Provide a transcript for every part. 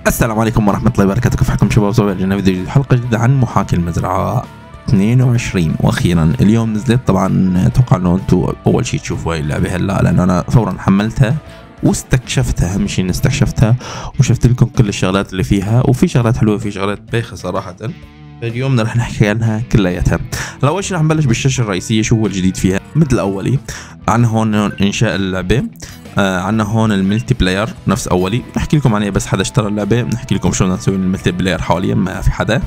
السلام عليكم ورحمة الله وبركاته. كيف حالكم شباب وصبايا؟ رجعنا فيديو جديد، حلقة جديدة عن محاكي المزرعة 22 واخيرا اليوم نزلت. طبعا اتوقع انه انتم اول شيء تشوفوا هاي اللعبة هلا، لانه انا فورا حملتها واستكشفتها. اهم شيء اني استكشفتها وشفت لكم كل الشغلات اللي فيها، وفي شغلات حلوة وفي شغلات بايخة صراحة. اليوم رح نحكي عنها كلياتها. اول شيء رح نبلش بالشاشة الرئيسية، شو هو الجديد فيها مثل اولي. عنا هون انشاء اللعبة، عنا هون الملتي بلاير نفس اولي، نحكي لكم عليه بس حدا اشترى اللعبه، نحكي لكم شلون نسوي الملتي بلاير حاليا ما في حدا.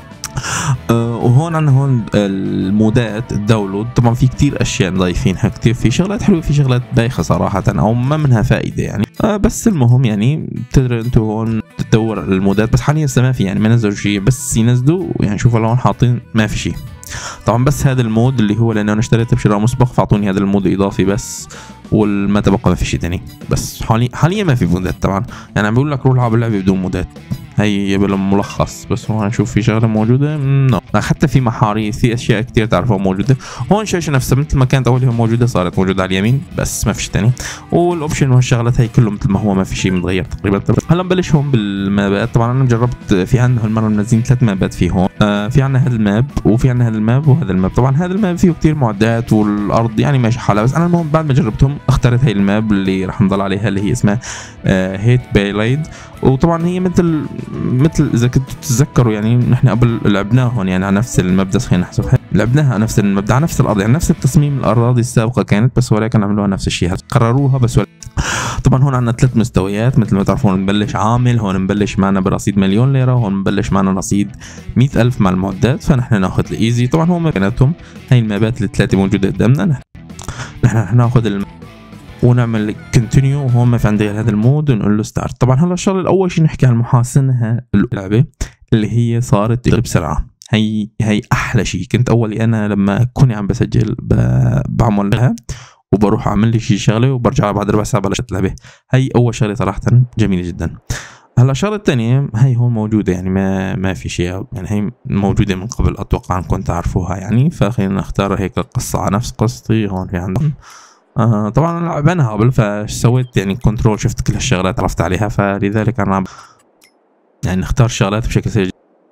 وهون عنا هون المودات الداونلود. طبعا في كتير اشياء ضايفينها، كتير في شغلات حلوه في شغلات بايخه صراحه او ما منها فائده يعني. بس المهم يعني بتقدروا انتم هون تدور المودات، بس حاليا لسه ما في يعني ما نزلوا شيء، بس ينزلوا يعني شوفوا لون حاطين ما في شيء. طبعا بس هذا المود اللي هو لانه انا اشتريته بشراء مسبق فاعطوني هذا المود اضافي بس، والما تبقى ما في شيء ثاني. بس حاليا ما في مودات طبعا، يعني عم بقول لك روح العب اللعبه بدون مودات، هي بالملخص. بس هون نشوف في شغله موجوده نو، حتى في محاريث في اشياء كثير تعرفوها موجوده. هون شاشه نفسها مثل ما كانت اول موجوده صارت موجوده على اليمين بس ما فيش ثاني، والاوبشن والشغلات هي كله مثل ما هو ما في شيء متغير تقريبا. هلا نبلش هون بالمابات. طبعا انا جربت في عندنا هالمره منزلين 3 مابات في هون. في عندنا هذا الماب وفي عندنا هذا الماب وهذا الماب. طبعا هذا الماب فيه كثير معدات والارض يعني ماشي حالها، بس انا المهم بعد ما جربتهم اخترت هي الماب اللي راح نضل عليها اللي هي اسمها هيت بايلايد. وطبعا هي مثل اذا كنتوا تتذكروا يعني نحن قبل لعبناها هون يعني على نفس المبدا، خلينا نحسبها لعبناها على نفس المبدا على نفس الارض، يعني نفس التصميم الاراضي السابقه كانت، بس ولكن عملوها نفس الشيء قرروها بس طبعا هون عندنا 3 مستويات مثل ما تعرفون. نبلش عامل، هون نبلش معنا برصيد مليون ليره، هون نبلش معنا رصيد 100,000 مع المعدات، فنحن ناخذ الايزي. طبعا هون بيناتهم هي المابات الثلاثه موجوده قدامنا، نحن رح ناخذ ونعمل كونتينيو. وهون ما في عندي هذا المود ونقول له ستارت. طبعا هلا الشغله الاول شيء نحكي عن محاسنها اللعبه اللي هي صارت بسرعه. هي احلى شيء. كنت اولي انا لما كوني عم بسجل بعمل لها وبروح اعمل لي شيء شغله وبرجع بعد ربع ساعه بلشت لعبه. هي اول شغله صراحه جميله جدا. هلا الشغله الثانيه هي هون موجوده يعني ما في شيء، يعني هي موجوده من قبل اتوقع انكم تعرفوها يعني. فخلينا نختار هيك القصه على نفس قصتي. هون في عندهم طبعا انا لعبناها قبل فسويت يعني كنترول، شفت كل هالشغلات عرفت عليها، فلذلك انا يعني نختار شغلات بشكل سريع.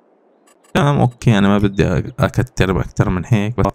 تمام اوكي، انا ما بدي اكتر اكثر من هيك بس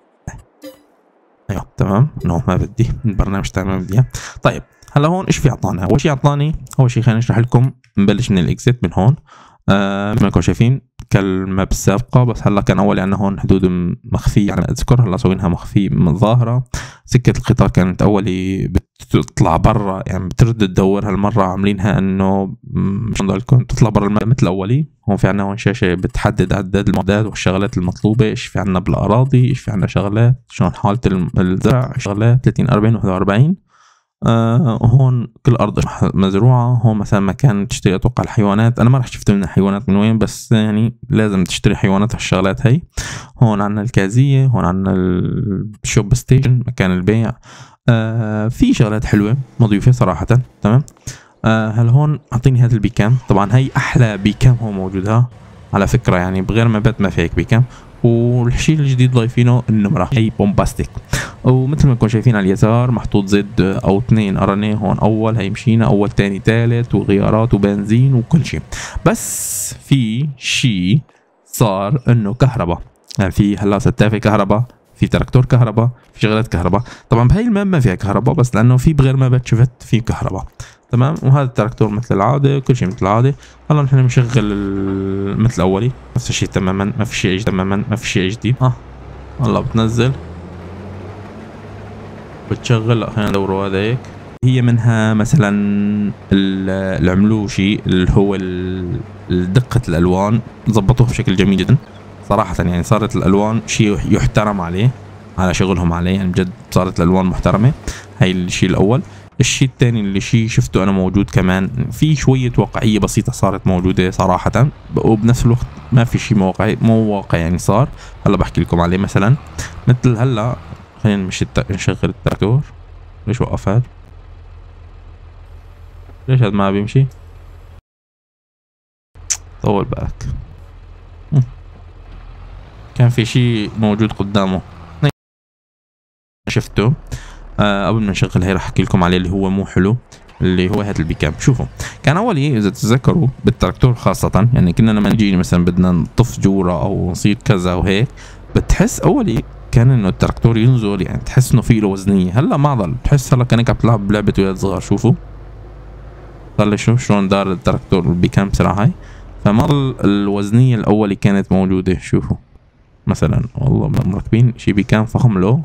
ايوه تمام. نو ما بدي البرنامج تاعي ما بدي. طيب هلا هون ايش في اعطانا؟ اول شيء اعطاني اول شيء خلينا نشرح لكم. نبلش من الاكزيت من هون. مثل ما انكم شايفين كالماب السابقه، بس هلا كان اول عندنا هون حدود مخفيه على اذكر، هلا سويناها مخفيه من ظاهره. سكه القطار كانت اولي بتطلع برا يعني بترد تدور، هالمره عاملينها انه مش لكم تطلع برا الماب مثل اولي. هون في عندنا هون شاشه بتحدد عدد المعدات والشغلات المطلوبه، ايش في عندنا بالاراضي، ايش في عندنا شغلات، شلون حاله الزرع، شغلات 30 40 41. هون كل ارض مزروعه. هون مثلا مكان تشتري اتوقع الحيوانات، انا ما راح شفت منها حيوانات من وين، بس يعني لازم تشتري حيوانات هالشغلات هي. هون عندنا الكازيه، هون عندنا الشوب ستيشن مكان البيع. في شغلات حلوه مضيوفه صراحه. تمام. هل هون اعطيني هذا البيكام. طبعا هي احلى بيكام هون موجودها على فكره، يعني بغير مابات ما في هيك بيكام. والشيء الجديد ضايفينه النمره هي بومباستيك، ومثل ما انكم شايفين على اليسار محطوط زد او 2 ارنيه. هون اول هي مشينا اول ثاني ثالث وغيارات وبنزين وكل شيء. بس في شيء صار انه كهرباء، يعني في هلا ستافه كهرباء، في تراكتور كهرباء، في شغلات كهرباء. طبعا بهي الماب ما فيها كهرباء، بس لانه في بغير مابات شفت في كهرباء. تمام. وهذا التراكتور مثل العاده، كل شيء مثل العاده. هلا نحن بنشغل مثل اولي نفس الشيء تماما، ما في شيء تماما ما في شيء جديد. هلا بتنزل بتشغل. لا خلينا ندوروا هذا هيك. هي منها مثلا العملوشي اللي هو دقة الالوان ظبطوه بشكل جميل جدا صراحة، يعني صارت الالوان شيء يحترم عليه على شغلهم عليه، يعني بجد صارت الالوان محترمة. هي الشيء الاول. الشيء الثاني اللي شفته انا موجود كمان في شوية واقعية بسيطة صارت موجودة صراحة، وبنفس الوقت ما في شيء مو واقع يعني صار. هلا بحكي لكم عليه مثلا مثل هلا خلينا نشغل التراكتور. ليش وقف هذا؟ ليش هذا ما بيمشي؟ طول بالك. كان في شيء موجود قدامه شفته. قبل ما نشغل هي راح احكي لكم عليه اللي هو مو حلو. اللي هو هات البيكام. شوفوا كان اول اذا تتذكروا بالتراكتور خاصه، يعني كنا لما نجي مثلا بدنا نطف جوره او نصيد كذا وهيك، بتحس اول كان انه التراكتور ينزل، يعني تحس انه في له وزنيه. هلا ما ضل، بتحس هلا كانك عم تلعب بلعبه ولاد صغار. شوفوا طلع شلون دار التراكتور البيكام بسرعه هاي، فما ضل الوزنيه الاول كانت موجوده. شوفوا مثلا والله مركبين شي بيكام فخم له.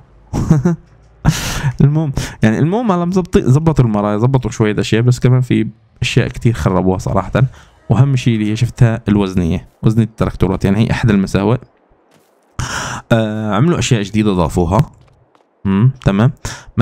المهم هلا زبطوا المرايا، زبطوا شويه اشياء، بس كمان في اشياء كتير خربوها صراحه. واهم شيء اللي هي شفتها وزنيه التراكتورات، يعني هي احد المساوئ. عملوا اشياء جديده ضافوها. تمام.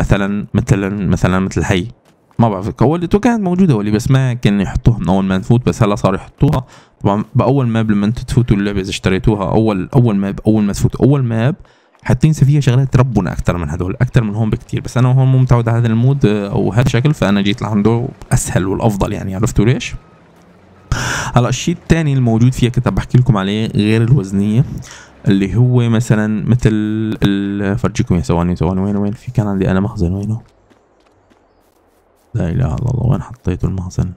مثل هي ما بعرف اول كانت موجوده اول، بس ما كانوا يحطوها من اول ما نفوت، بس هلا صاروا يحطوها. طبعا باول ماب لما انتم تفوتوا اللعبه اذا اشتريتوها اول ما تفوتوا اول ماب حاطين فيها شغلات ربنا اكثر من هدول، اكثر من هون بكثير. بس انا هون مو متعود على هذا المود او هذا الشكل، فانا جيت لعنده اسهل والافضل، يعني عرفتوا ليش؟ هلا الشيء الثاني الموجود فيها كنت بحكي لكم عليه غير الوزنيه، اللي هو مثلا مثل فرجيكم يا ثواني وين في كان عندي انا مخزن، وينه؟ لا اله الا الله، وين حطيته المخزن؟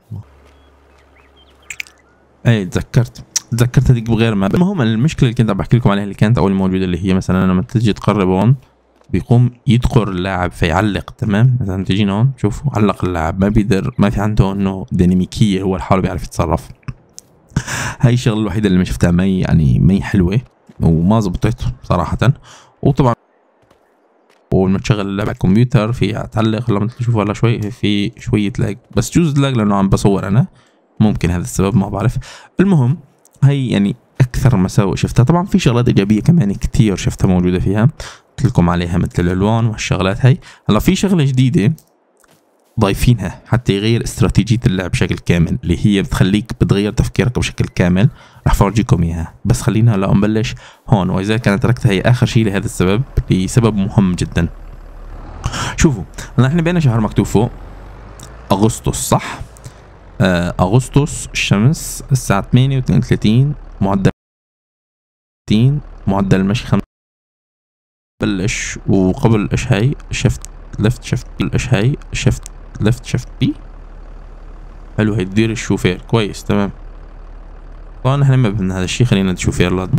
اي تذكرت هذيك بغير ما. المهم المشكله اللي كنت عم بحكي لكم عليها اللي كانت اول موجوده، اللي هي مثلا لما تجي تقرب هون بيقوم يدقر اللاعب فيعلق. تمام. مثلا تجي هون شوفوا علق اللاعب، ما بيقدر، ما في عنده انه ديناميكيه، هو لحاله بيعرف يتصرف. هاي الشغله الوحيده اللي ما شفتها مي حلوه وما زبطت صراحه. وطبعا ولما تشغل اللعبه على الكمبيوتر فيها تعلق، لما تشوفوا هلا شوي في شويه لاج، بس جوز لاج لانه عم بصور انا، ممكن هذا السبب ما بعرف. المهم هي يعني اكثر مساوئ شفتها. طبعا في شغلات ايجابيه كمان كثير شفتها موجوده فيها، قلت لكم عليها مثل الالوان والشغلات هي. هلا في شغله جديده ضايفينها حتى يغير استراتيجيه اللعب بشكل كامل، اللي هي بتغير تفكيرك بشكل كامل. رح فرجيكم اياها، بس خلينا هلا نبلش هون. واذا كانت تركتها هي اخر شيء لهذا السبب، لسبب مهم جدا. شوفوا هلا احنا بين شهر مكتوب فوق اغسطس، صح؟ اغسطس، الشمس الساعه 8:32، معدل المشي 5 بلش. وقبل ايش هي؟ شفت ليفت، شفت ايش هي؟ شفت ليفت، شفت بي. حلو، هي تدير الشوفير كويس. تمام. طبعا احنا ما بدنا هذا الشيء، خلينا الشوفير لازم.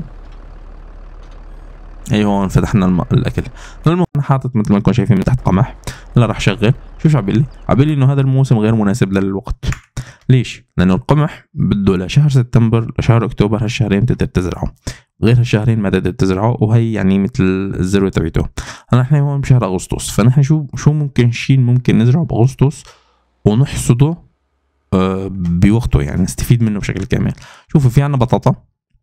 اي هون فتحنا الاكل. المهم انا حاطط مثل ما انكم شايفين من تحت قمح. هلا راح شغل. شو عبالي انه هذا الموسم غير مناسب للوقت. ليش؟ لانه القمح بده لشهر سبتمبر لشهر اكتوبر، هالشهرين تقدر تزرعه، غير هالشهرين ما تقدر تزرعه، وهي يعني مثل الذروه تبعته. هلا احنا هون بشهر اغسطس، فنحن شو ممكن شيء ممكن نزرعه باغسطس ونحصده بوقته، يعني نستفيد منه بشكل كامل. شوفوا في عنا بطاطا،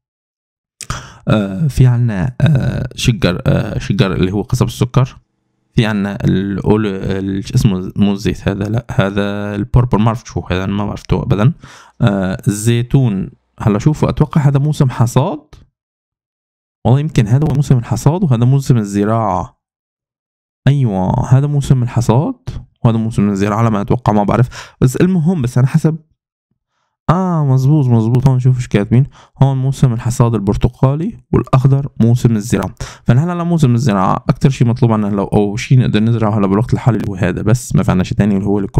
في عنا شجر اللي هو قصب السكر، في عنا اسمه مو الزيت هذا، لا هذا البوربر، ما بعرف شو هذا، ما بعرفته ابدا. الزيتون. هلا شوفوا اتوقع هذا موسم حصاد، والله يمكن هذا هو موسم الحصاد وهذا موسم الزراعة. ايوه هذا موسم الحصاد وهذا موسم الزراعة على ما اتوقع، ما بعرف، بس المهم بس انا حسب مزبوط. هون شوف ايش كاتبين هون، موسم الحصاد البرتقالي والاخضر موسم الزراعة. فنحن على موسم الزراعة اكثر شيء مطلوب عنا لو او شيء نقدر نزرعه هلا بالوقت الحالي اللي هو هذا، بس ما في عنا شيء ثاني اللي هو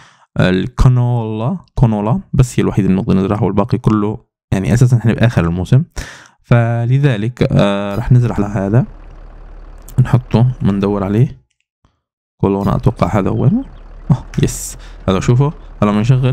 الكانولا بس هي الوحيدة اللي نقدر نزرعها، والباقي كله يعني اساسا احنا باخر الموسم. فلذلك رح نزرع على هذا، نحطه بندور عليه كولونا، اتوقع هذا هو. يس هذا. شوفوا هلا بنشغل.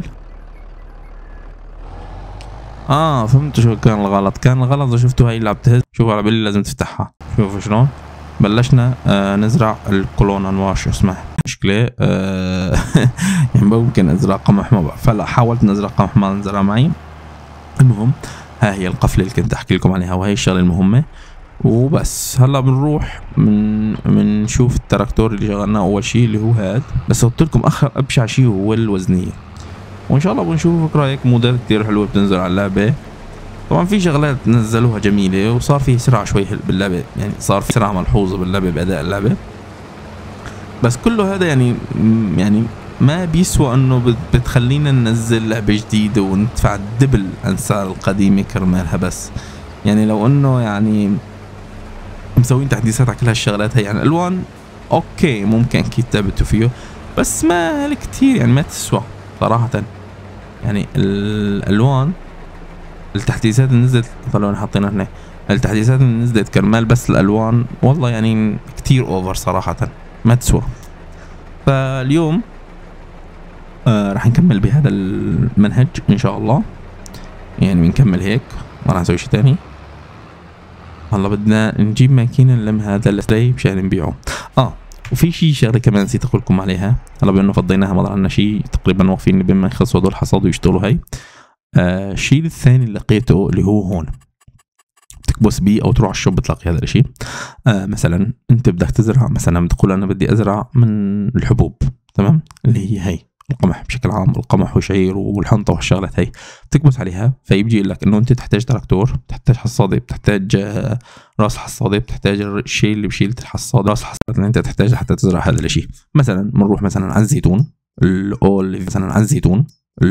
فهمت شو كان الغلط. اذا شفتوا هاي اللي عم تهز، شوفوا على بالي لازم تفتحها. شوفوا شلون بلشنا نزرع الكولونا، ما شو اسمها مشكله. يعني ممكن ازرع قمح، ما بعرف. فلا حاولت نزرع قمح ما نزرع معي. المهم ها هي القفله اللي كنت احكي لكم عليها، وهي الشغله المهمه. وبس هلا بنروح بنشوف التراكتور اللي شغلناه اول شيء اللي هو هاد، بس قلت لكم اخر ابشع شيء هو الوزنيه. وان شاء الله بنشوف رايك موديل كثير حلوه بتنزل على اللعبه. طبعا في شغلات نزلوها جميله، وصار في سرعه شوي باللعبه، يعني صار في سرعه ملحوظه باللعبه باداء اللعبه. بس كله هذا يعني ما بيسوى انه بتخلينا ننزل لعبه جديده وندفع الدبل انسار القديمه كرمالها. بس يعني لو انه يعني مسوين تحديثات على كل هالشغلات هي، يعني الالوان اوكي ممكن اكيد ثابتوا فيه، بس ما كتير يعني ما تسوى صراحة. يعني الالوان التحديثات اللي نزلت طلعوا حاطينها هنا، التحديثات اللي نزلت كرمال بس الالوان والله يعني كتير اوفر صراحة ما تسوى. فاليوم راح نكمل بهذا المنهج ان شاء الله، يعني بنكمل هيك ما راح نسوي شيء تاني. هلا بدنا نجيب ماكينة نلم هذا السلاي مشان نبيعه. وفي شغله كمان نسيت اقول لكم عليها. هلا بانه فضيناها ما ضل عنا شيء تقريبا واقفين بما يخلصوا هدول الحصاد ويشتغلوا. هي الشيء الثاني اللي لقيته اللي هو هون، تكبس بيه او تروح على الشوب بتلاقي هذا الشيء. مثلا انت بدك تزرع، مثلا بتقول انا بدي ازرع من الحبوب، تمام، اللي هي القمح بشكل عام، القمح والشعير والحنطه والشغلات هي بتكبس عليها، فيجي لك انه انت تحتاج تراكتور، بتحتاج حصاده، بتحتاج راس حصاده، بتحتاج الشيء اللي بشيل الحصاده، راس حصاده اللي انت تحتاجها حتى تزرع هذا الشيء. مثلا بنروح مثلا على الزيتون، مثلا على الزيتون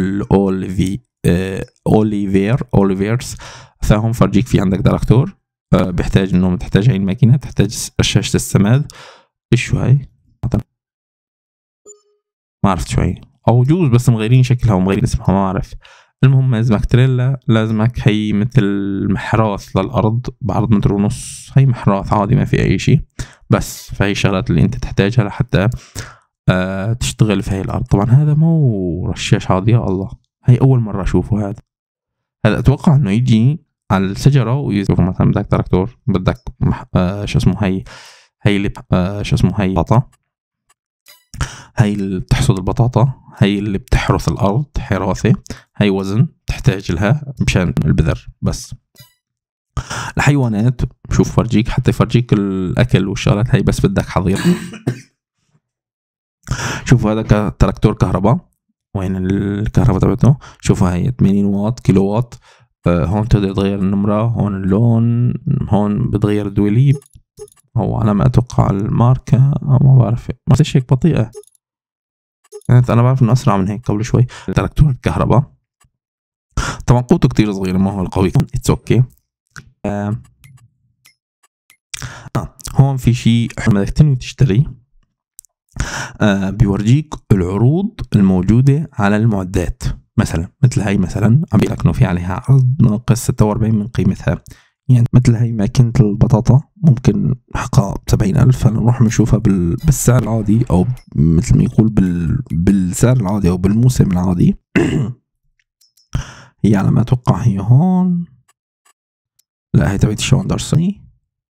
اوليفيرز، فهم فرجيك في عندك تراكتور بيحتاج انه تحتاج هاي الماكينه، تحتاج رشاشه السماد. شو هاي؟ ما عرفت شو هي، او جوز بس مغيرين شكلها ومغيرين اسمها ما اعرف. المهم لازمك تريلا، لازمك هي مثل محراث للارض بعرض متر ونص، هي محراث عادي ما في اي شيء، بس فهي الشغلات اللي انت تحتاجها لحتى تشتغل في هاي الارض. طبعا هذا مو رشاش عادي، يا الله هي اول مره اشوفه. هذا اتوقع انه يجي على الشجره ويشوف مثلا بدك تراكتور، بدك شو اسمه هي اللي شو اسمه هي بطاطا، هي اللي بتحصد البطاطا، هي اللي بتحرث الارض حراثه، هي وزن تحتاج لها مشان البذر. بس الحيوانات شوف فرجيك حتى يفرجيك الاكل والشغلات هي، بس بدك حظير. شوف هذا تراكتور كهرباء، وين الكهرباء تبعته؟ شوفها هي 80 واط كيلو واط. هون تقدر تغير النمرة، هون اللون، هون بتغير الدويليب، هو على ما اتوقع الماركة ما بعرف، ما هيك بطيئة يعني، انا بعرف انه اسرع من هيك قبل شوي. تراكتور الكهرباء طبعا قوته كتير صغيرة، ما هو القوي، اتس اوكي. هون في شيء لما بدك تنوي تشتري بيورجيك العروض الموجودة على المعدات. مثلا مثل هاي، مثلا عم بيقول لك انه في عليها عرض ناقص 46 من قيمتها. يعني مثل هاي ماكينة البطاطا ممكن حقها ب70,000، فنروح بنشوفها بالسعر العادي، او مثل ما يقول بالسعر العادي او بالموسم العادي. هي على ما اتوقع هي هون، لا هي تبعت شوندرسوني.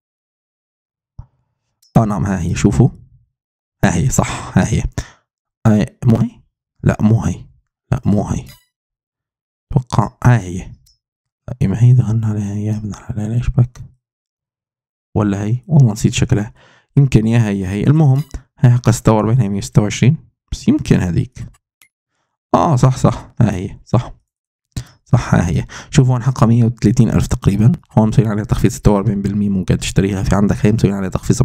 نعم ها هي، شوفوا ها هي صح، ها هي مو هي، لا مو هي، لا مو هي، اتوقع ها هي، ما هي دخلنا عليها اياها، بدنا عليها ليش بك، ولا هي والله نسيت شكلها، يمكن يا هي. المهم هي حقها 46، هي 126، بس يمكن هذيك صح ها هي صح ها هي. شوفوا هون حقها 130,000 تقريبا، هون مسوين عليها تخفيض 46%، ممكن تشتريها. في عندك هي مسوين عليها تخفيض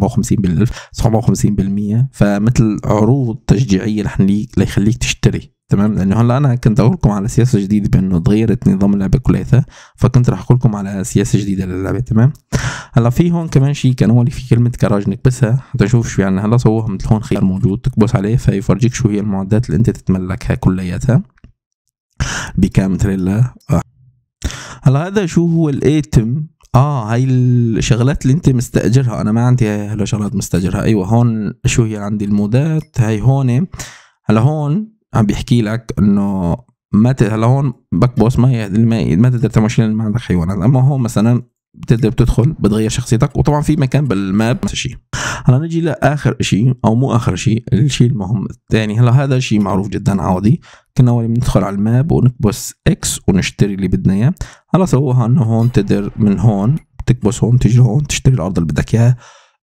57%، فمثل عروض تشجيعية ليخليك تشتري، تمام. لانه هلا انا كنت اقول لكم على سياسه جديده بانه تغيرت نظام اللعبه كلياتها، فكنت راح اقول لكم على سياسه جديده للعبه، تمام. هلا في هون كمان شيء كان اولي في كلمه كراج نكبسها حتى نشوف شو يعني. هلا سووها مثل هون خيار موجود تكبس عليه فيفرجيك شو هي المعدات اللي انت تتملكها كلياتها بكام تريلا. هلا هذا شو هو الايتم؟ هاي الشغلات اللي انت مستاجرها، انا ما عندي هلا شغلات مستاجرها. ايوه هون شو هي عندي المودات هاي هون. هلا هون عم بيحكي لك انه هلا هون بكبوس ما تقدر تعمل شيء ما عندك حيوانات. اما هون مثلا بتقدر بتدخل بتغير شخصيتك، وطبعا في مكان بالماب نفس الشيء. هلا نجي لاخر شيء او مو اخر شيء، الشيء المهم الثاني. هلا هذا شيء معروف جدا عادي، كنا اول بندخل على الماب ونكبس اكس ونشتري اللي بدنا اياه. هلا سووها انه هون تقدر من هون تكبس هون تيجي هون تشتري الارض اللي بدك اياها.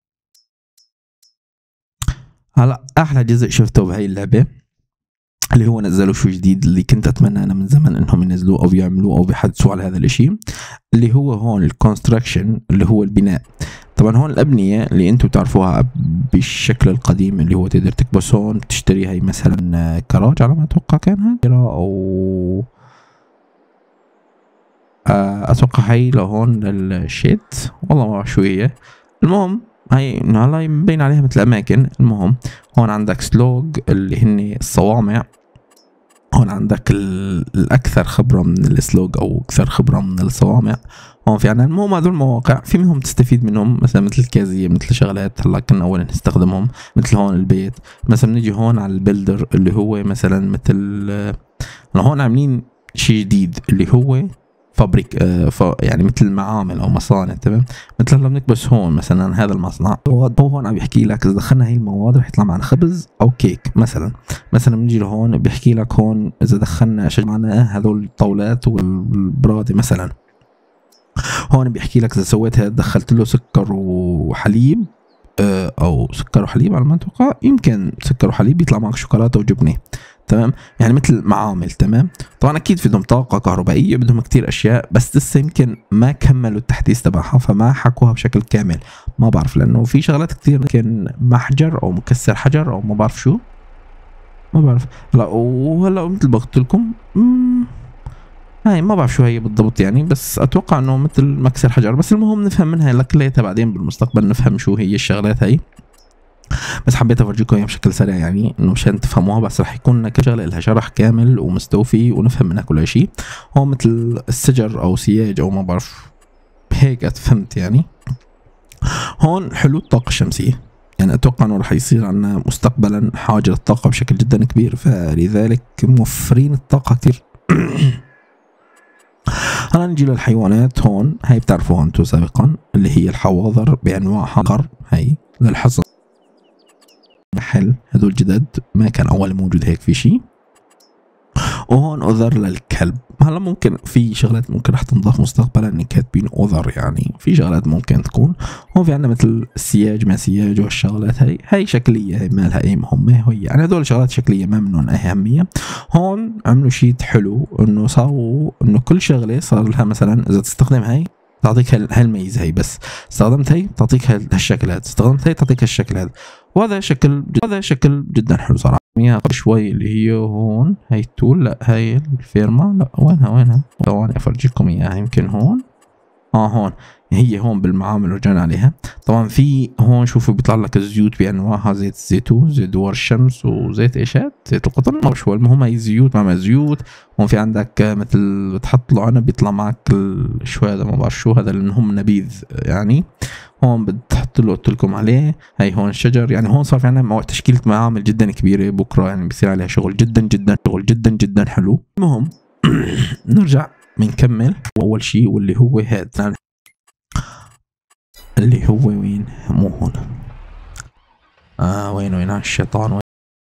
هلا احلى جزء شفته بهي اللعبه اللي هو نزلوا شو جديد، اللي كنت اتمنى انا من زمن انهم ينزلوه او يعملوه او بيحدثوا على هذا الاشي، اللي هو هون الكونستراكشن اللي هو البناء. طبعا هون الابنيه اللي انتم بتعرفوها بالشكل القديم اللي هو تقدر تكبس هون تشتري هي مثلا كراج على ما اتوقع كان او اتوقع هي لهون للشيت، والله ما بعرف شو هي. المهم هاي هلا مبين عليها مثل اماكن. المهم هون عندك سلوج اللي هن الصوامع، هون عندك الاكثر خبره من السلوج او اكثر خبره من الصوامع. هون في عنا المهم هذول المواقع في منهم تستفيد منهم، مثلا مثل كازيه، مثل شغلات هلا كنا اول نستخدمهم، مثل هون البيت مثلا. نيجي هون على البلدر اللي هو مثلا مثل هون عاملين شيء جديد اللي هو فابريك يعني مثل معامل او مصانع. تمام، مثل هلا بنكبس هون مثلا هذا المصنع، هو هون عم يحكي لك اذا دخلنا هي المواد رح يطلع معنا خبز او كيك مثلا. بنجي لهون بيحكي لك هون اذا دخلنا معنا هذول الطاولات والبراده مثلا. هون بيحكي لك اذا سويت هيك دخلت له سكر وحليب او سكر وحليب على ما اتوقع، يمكن سكر وحليب يطلع معك شوكولاته وجبنه. تمام، يعني مثل معامل. تمام، طبعا اكيد بدهم طاقه كهربائيه، بدهم كتير اشياء، بس لسه يمكن ما كملوا التحديث تبعها، فما حكوها بشكل كامل. ما بعرف لانه في شغلات كتير يمكن محجر او مكسر حجر او ما بعرف شو، ما بعرف. لا وهلا مثل ما قلت لكم هاي ما بعرف شو هي بالضبط يعني، بس اتوقع انه مثل مكسر حجر. بس المهم نفهم منها لكليتها بعدين بالمستقبل، نفهم شو هي الشغلات هي. بس حبيت افرجيكم اياها بشكل سريع يعني انه مشان تفهموها، بس رح يكون كل شغله لها شرح كامل ومستوفي ونفهم منها كل شيء. هون مثل السجر او سياج او ما بعرف هيك فهمت يعني. هون حلو الطاقه الشمسيه، يعني اتوقع انه رح يصير عندنا مستقبلا حاجه للطاقه بشكل جدا كبير، فلذلك موفرين الطاقه كثير. هلا نجي للحيوانات. هون هاي بتعرفوها انتم سابقا اللي هي الحواضر بانواعها. قر هاي للحصن، نحل هدول جدد ما كان اول موجود هيك في شيء. وهون أذر للكلب. هلا ممكن في شغلات ممكن رح تنضاف مستقبلا ان كاتبين أذر، يعني في شغلات ممكن تكون. هون في عندنا مثل السياج ما سياج والشغلات هي شكليه، هي ما لها اي مهمه، هي يعني هدول شغلات شكليه ما منهم اهميه. هون عملوا شيء حلو انه صاروا انه كل شغله صار لها مثلا اذا تستخدم هي تعطيك هالميزه هي، بس استخدمت هي تعطيك هالشكل هذا، استخدمت هي تعطيك هالشكل هذا. وهذا شكل جدا حلو صراحه. قبل شوي اللي هي هون هي التول، لا هي الفيرما، لا وينها ثواني افرجيكم اياها يمكن هون. هون هي هون بالمعامل رجعنا عليها. طبعا في هون شوفوا بيطلع لك الزيوت بانواعها، زيت الزيتون، زيت دوار الشمس، وزيت ايشات، زيت القطن، ما شو المهم هي زيوت مع زيوت. هون في عندك مثل بتحط له عنب بيطلع معك شو هذا ما بعرف شو هذا لان هم نبيذ يعني. هون بتحط له قلت لكم عليه. هي هون الشجر، يعني هون صار في عندنا تشكيله معامل جدا كبيره، بكره يعني بيصير عليها شغل جدا حلو. المهم نرجع بنكمل. اول شيء واللي هو هذا اللي هو وين، مو هون، وين الشيطان، وين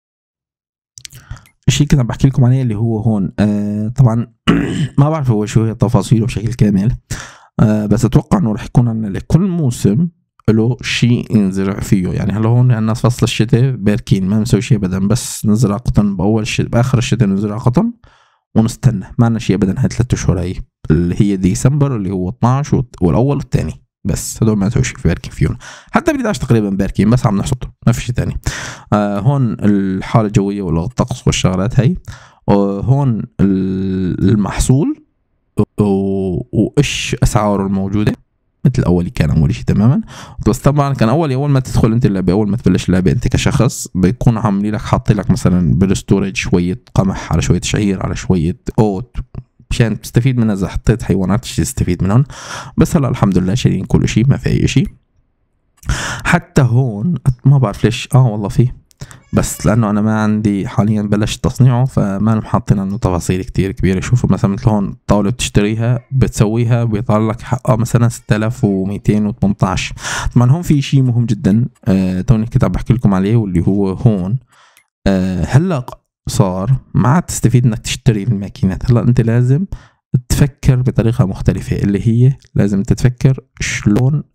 الشيء كده بحكي لكم عليه اللي هو هون. طبعا ما بعرف هو شو هي تفاصيله بشكل كامل، بس اتوقع انه رح يكون عندنا لكل موسم له شيء ينزرع فيه. يعني هلا هون عندنا فصل الشتاء باركين ما بنسوي شيء ابدا، بس نزرع قطن باول الشتاء، باخر الشتاء نزرع قطن ونستنى، ما عندنا شيء ابدا. هاي 3 اشهر هي اللي هي ديسمبر اللي هو 12 والاول والثاني، بس هدول ما نسوي شيء في باركين فيهم. حتى ب 11 تقريبا باركين، بس عم نحصده ما في شيء ثاني. هون الحاله الجويه والطقس والشغلات هي. هون المحصول وايش اسعاره الموجوده، مثل اول كان اول شيء تماما. بس طبعا كان اول ما تدخل انت اللعبه، اول ما تبلش اللعبه انت كشخص بيكون عاملين لك حاطين لك مثلا بالستورج شويه قمح على شويه شعير على شويه اوت مشان تستفيد منها. اذا حطيت حيوانات تستفيد منهم، بس هلا الحمد لله شايلين كل شيء ما في اي شيء. حتى هون ما بعرف ليش والله فيه، بس لانه انا ما عندي حاليا بلشت تصنيعه فما محاطين انه تفاصيل كتير كبيره. شوفوا مثلا مثل هون طاوله بتشتريها بتسويها بيطلع لك حقها مثلا 6218. طبعا هون في شيء مهم جدا توني كنت عم بحكي لكم عليه، واللي هو هون هلا صار ما عاد تستفيد انك تشتري الماكينات. هلا انت لازم تفكر بطريقه مختلفه، اللي هي لازم تتفكر شلون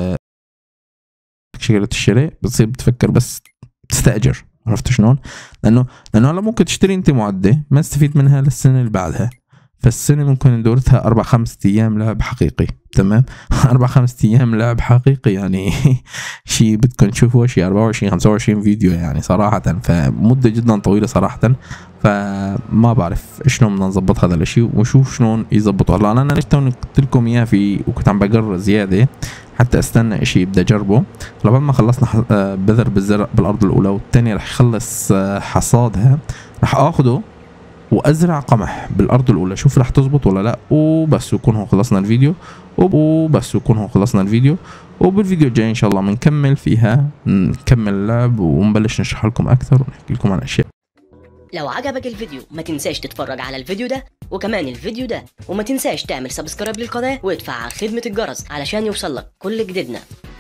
شغله الشراء بتصير بتفكر بس تستأجر. عرفت شلون؟ لانه هلا ممكن تشتري انت معده ما تستفيد منها للسنه اللي بعدها، فالسنه ممكن دورتها 4-5 ايام لعب حقيقي. تمام 4-5 ايام لعب حقيقي يعني شيء بدكم تشوفوا شيء 24-25 فيديو يعني صراحه، فمده جدا طويله صراحه. فما بعرف شلون بدنا نظبط هذا الشيء ونشوف شلون يظبطوا. هلا انا ليش قلت لكم اياه في وكنت عم بقرر زياده حتى استنى اشي بدي اجربه. لبعد ما خلصنا بذر بالزرع بالارض الاولى، والثانيه رح يخلص حصادها، رح اخده وازرع قمح بالارض الاولى، شوف رح تزبط ولا لا. وبس يكون هون خلصنا الفيديو. وبالفيديو الجاي ان شاء الله بنكمل فيها، نكمل اللعب ونبلش نشرح لكم اكثر ونحكي لكم عن اشياء. لو عجبك الفيديو ما تنساش تتفرج على الفيديو ده وكمان الفيديو ده، وما تنساش تعمل سبسكرايب للقناة وادفع على خدمة الجرس علشان يوصلك كل جديدنا.